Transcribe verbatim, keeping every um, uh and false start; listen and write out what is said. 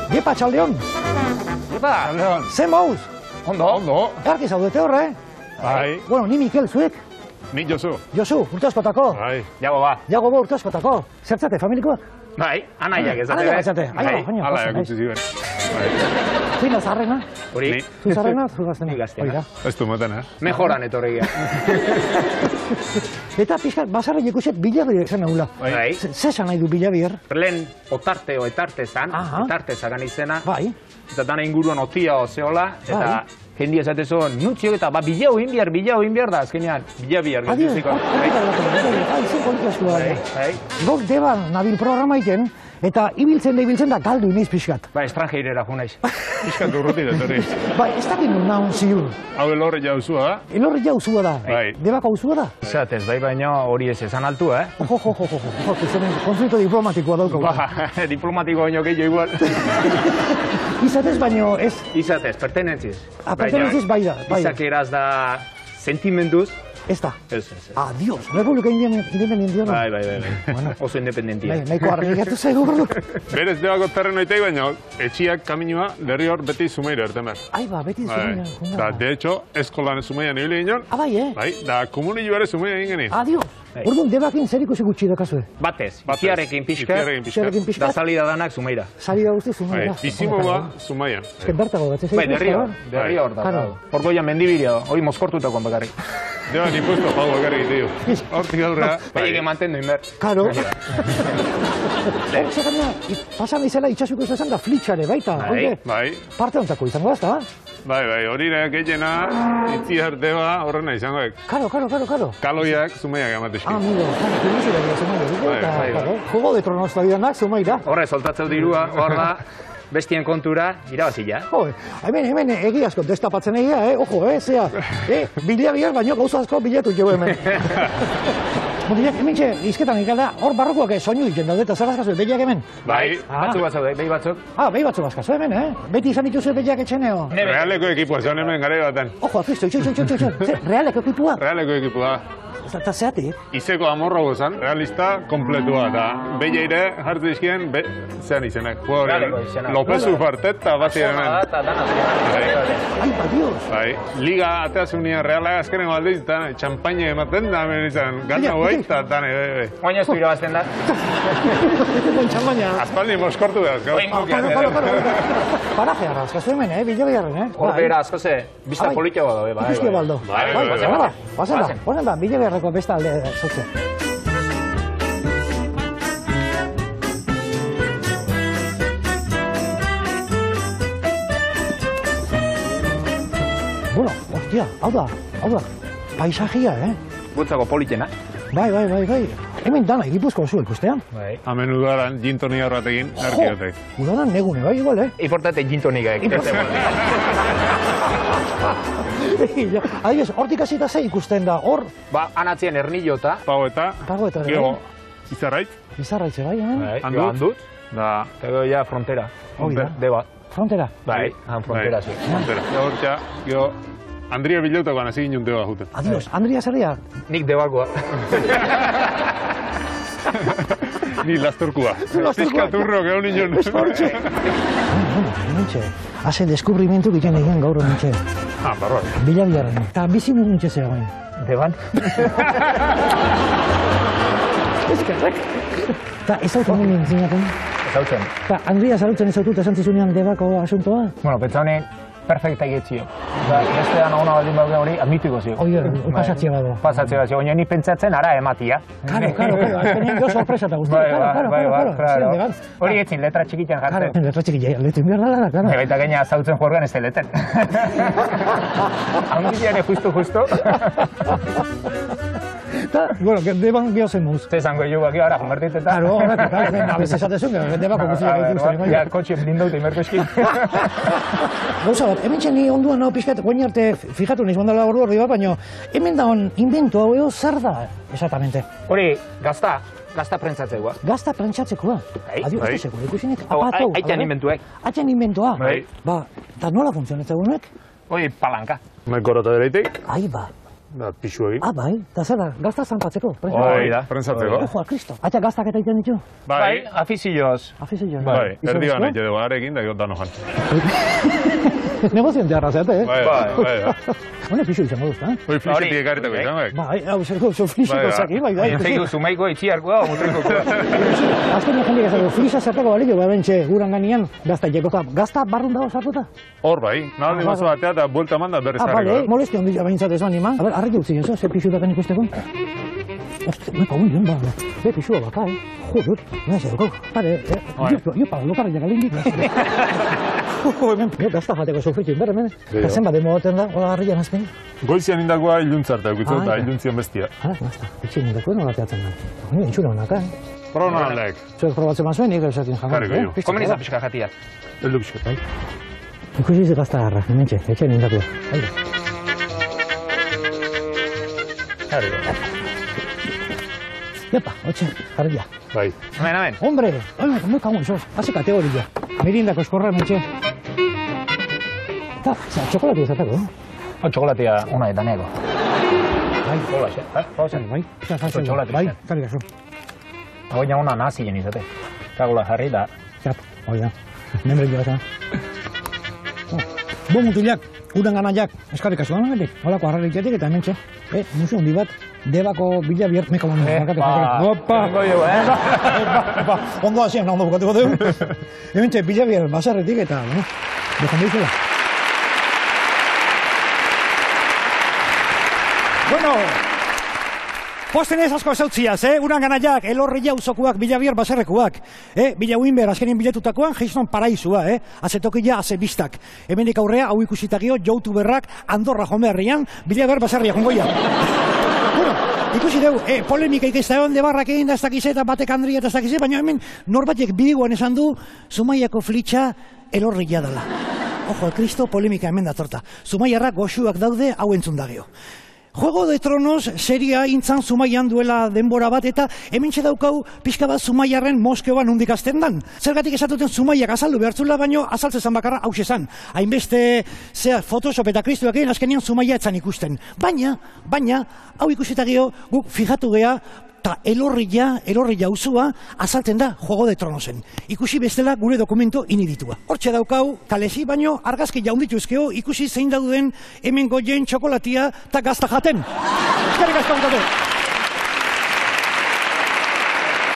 Gepa, txaldeon. Gepa, txaldeon. Ze mauz? Ondo. Ondo. Erki zaudete horre? Bai. Bueno, ni Mikel, zuek? Ni Josu. Josu, urte askotako? Bai. Jago ba. Jago ba, urte askotako. Zertzate, familikoak? Bai, anaiak ez. Anaiak ez zate. Bai, alaiak utzi ziren. Zuina zarrena? Hori. Zu zarrena, zu gaztena? Ni gaztena. Ez du moten, eh? Mejoran etorri gira. Eta pixkat, basarra ikuset bilabier esan nahula. Bai. Ze esan nahi du bilabier? Lehen otarte o etarte zan, etarte zagan izena. Bai. Eta dana inguruan otia ozeola, eta jendia esatezo, nutziok eta ba, bilau inbiar, bilau inbiar da, azkenean, bilabier. Adio, Gok deba nabil programa iten, eta ibiltzen da ibiltzen da galdu iniz pixkat. Ba, estrangeirera jo naiz. Pixkat urruti dut hori. Ba, ez dakit nun nahun ziur. Hau elorre jauzua, da? Elorre jauzua da. Bai. Debako uzua da? Izatez, bai baino hori ez esan altu, eh? Jo, jo, jo, jo, jo, konflikto diplomatikoa dauko. Ba, diplomatiko baino gehiago igual. Izatez baino ez? Izatez, pertenentziz. Ah, pertenentziz bai da. Izakeraz da sentimentuz. Ez da? Ez, ez. Ah, Dios, Republika Independentia. Bai, bai, bai. Oso independentia. Nahiko argi gertu zaigu berdu. Berez debako terrenoitai baina, etxiak kaminua derri hor beti Zumeiro ertemer. Ai ba, beti Zumeiro. Da, de hecho, eskolan Zumeian ibili ginen. Ah, bai, eh? Bai, da, komunillo ere Zumeia egin genin. Ah, Dios. Orduan, debakin zer ikusi gutxi dakazue? Batez, itziarekin pixka, itziarekin pixka, da salida danak Zumeira. Salida guzti Zumeira. Bizimo ba, Zumeian. Ez que bertago gatzez egin. Bai, derri hor, derri hor da. Orgoian mendibiria, hori mozkortutakoan bakarrik. Deba, ni puesto pago bakarrik, tío. Hortik aurrera. Bai, que mantendu inber. Karo. Hor zekana, pasan izela itxasuko izan da flitxare, baita. Bai. Parte ontako izango da, Bai, bai, hori nahi gehiena, itzi erdeba horrena izangoek. Karo, karo, karo, karo. Kaloiak Zumeiak ematezki. Ah, miro, kino dira Zumeira. Juego de Tronos da didanak Zumeira. Horre, soltatzeu dirua, hor da, bestien kontura, irabazila. Jo, hemen, hemen egiazko destapatzen egia, eh? Ojo, eh, zea. Eh, bilabiar baino gauza asko bilatu jo hemen. Mutilak, hemen txe, izketan ikala, hor barrokoak soinu ditzen daude, eta zer bazkazu, behiak hemen? Bai, batzuk batzuk, behi batzuk. Ah, behi batzuk bazkazu hemen, eh? Beti izan dituzu behiak etxeneo? Realeko ekipua, zan hemen gare baten. Ojo, Cristo, itxo, itxo, itxo, itxo, realeko ekipua? Realeko ekipua. Eta zeatik? Izeko amorro gozan, realista kompletua, eta behi eire hartu izkien, zean izenek. Lopezu Fartet eta bati hemen. Ai, pa Dios! Bai, liga ateazunia realak azkenengo aldeiz, eta txampaina ematen da, hemen izan, gana hoi, eta dane, bebe. Oina ez du irabazten da. Txampaina. Azpaldi moskortu da, azkau. Karo, karo, karo. Paraje arra, azkazu hemen, eh? Bilabiarren, eh? Hor bera, azko ze, bizta politiago da, bai. Ikuski baldo. Bai, bai, bai. Bazen da, bazen da, Bilabiarreko besta alde zotze. Bueno, hostia, hau da, hau da, paisajia, eh? Gutzako politena. Bai, bai, bai, bai. Hemen dana egipuzko zu ikustean. Bai. Hemen udaran gintoni horretekin, erkiotek. Jo, udaran negune, bai, igual, eh? Importante gintonikak. Adibes, hortik hasita ze ikusten da, hor? Ba, anatzien ernillota. Pagoeta. Pagoeta. Gero, izarraitz. Izarraitze, bai, hemen? Handut. Da. Tego ja frontera. Hoi da. Deba. Frontera? Bai, han frontera, zi. Frontera. Gero, hortxa, gero, Andria bilautakoan hasi ginen deba juten. Adios, Andria zerria? Nik debakoa. Ni lastorkua. Piskaturro, gero nion. Esportxe. Nintxe, haze deskubrimentu egiten egin gaur nintxe. Ah, barroa. Bilabiarren. Eta bizimu nintxe zera bain. Deban? Ezkerrek. Eta ez hau hemen zinaten? Ez hau zen. Eta Andria zarutzen ez hau dut esan zizunean debako asuntoa? Bueno, pentsa honen, perfekta egitzio. Da, bestean hona baldin baude hori, admituko zio. Oie, pasatzea bado. Pasatzea zio, oina ni pentsatzen ara ematia. Karo, karo, karo, azkenean gero sorpresa eta guztia. Bai, bai, bai, karo. Hori etzin, letra txikitzen jartzen. Karo, letra txikitzen, letra behar dara, karo. Eta gaina zautzen juergan ez teleten. Handiziane justu, justu. Eta, bueno, deban gehozen muz. Ze zango jo baki ara, konvertiteta. Karo, horretik, karo, abez esatezun, debako guztiak egiten. Ja, kotxe blindaute imerko eskin. Gauza bat, hemen txeni onduan hau pixkat, guain arte, fijatu nahiz mandala ordu horri bat, baina hemen da hon invento hau eo zer da, exactamente? Hori, gazta, gazta prentsatzekoa. Gazta prentsatzeko, Bai. Adio, ez da sekurik usinek, Hau, apatau. aitan inventuek. Aitan inventoa. Bai. Ba, eta nola funtzionatzen honek? Hori, palanka. Maikoroto dereitik. Ai, ba. da pixu egin. Ah, bai, eta zer da, gazta zanpatzeko. Hori da. Prentsatzeko. Ojo, Kristo. Aita gaztak eta egiten ditu? Bai, afizioz. Afizio. Bai, erdian nahi edo arekin da gero danojan. Negozien teharra zeate, eh? Bai, bai, bai. Hone pixu izango duzta, eh? Hoi flisetik ekarretako izan, bai. Bai, hau, zer flisiko zaki, bai, bai. Zeigu zumaiko itxiarkoa, mutrikokoa. Azken jendik ezako, flisa zertako balio, bai bentxe, guran ganian, gazta jekota. Gazta barrun dago sartuta? Hor bai, nahaldi mazu batea eta buelta manda berriz Ah, harriko. bale, molesti ondila baintzat esan nima. A ber, arreki utzi genzo, ze pixu daten ikusteko. Oste, meko hon dion, ba, be pixua baka, eh? Joder, nahi zer dukau. Pare, eh, jo para lokarra jakalindik. Jo, hemen, jo, gazta jateko sofritu, ber, hemen. Eta zenba demo baten da, hola harrian azken. Goizian indakoa iluntzarta eukitzu eta iluntzien bestia. Ah, gazta, etxin indako, nola teatzen da. Hone, entxura honak, eh? Prono handek. Zuek probatzen mazuen, nik esatin jango. Jarriko jo. Komen izan pixka jatia. Eldu pixka. Bai. Ikusi ze gazta garra, hemen txe, etxen indako. Aire. Jarriko. Epa, hotxe, jarria. Bai. Hemen, hemen. Hombre, hombre, muy kamu isos, hace kategoria. Merindako eskorra mentxe. Eta, za, txokolati ezatako, eh? O, txokolatea ona eta nego. Bai, Hola, xe. Eh, pausen. bai, eta zantzen, Txokolate bai, pixka. karri gaso. Oina ona nazien izate. Kagola jarri da. Zat, hoi da, nemre joa zan. Bo mutilak, udan ganaiak, eskarrik asko ganagatik, holako harrarik jatik eta hemen txe. Eh, musu hundi bat, debako bila bier, meko banu, markate, markate. Opa! Tengo jo, eh? Epa, epa, ondo hasien, ondo bukatuko dugu. Hemen txe, bila bier, basarretik eta, bueno, dejan dizela. Bueno, posten ez asko esautziaz, eh? Uran ganaiak, elorri jauzokuak, bilabier baserrekuak. Eh? Bila uinber, azkenien biletutakoan, geiznon paraizua, eh? Azetokila, azebistak. Hemenik aurrea, hau ikusitagio, joutu berrak, Andorra jomerrian, bilabier baserria, jongoia. Bueno, ikusi dugu, eh, polemika ikizta egon debarrak egin da ez dakize eta batek Andria eta ez dakize, baina hemen norbatek bidiguan esan du, Zumaiako flitxa elorri jadala. Ojo, Kristo, polemika hemen datorta. Zumaiarrak goxuak daude, hau entzun dagio. Juego de Tronos seria intzan Zumaian duela denbora bat eta hementxe daukau pixka bat Zumaiarren Moskeoan nondik azten dan. Zergatik esatuten Zumaiak azaldu behartzula, baino azaltzezan bakarra hause zan. Hainbeste zea Photoshop eta Kristuak egin azkenean Zumaia etzan ikusten. Baina, baina, hau ikusitagio guk fijatu gea eta elorria, elorria usua azalten da Juego de Tronosen. Ikusi bestela gure dokumento iniditua. Hortxe daukau, kalesi baino argazki jaundituzkeo ikusi zein dauden hemen goien txokolatia eta gazta jaten. Eskerrik asko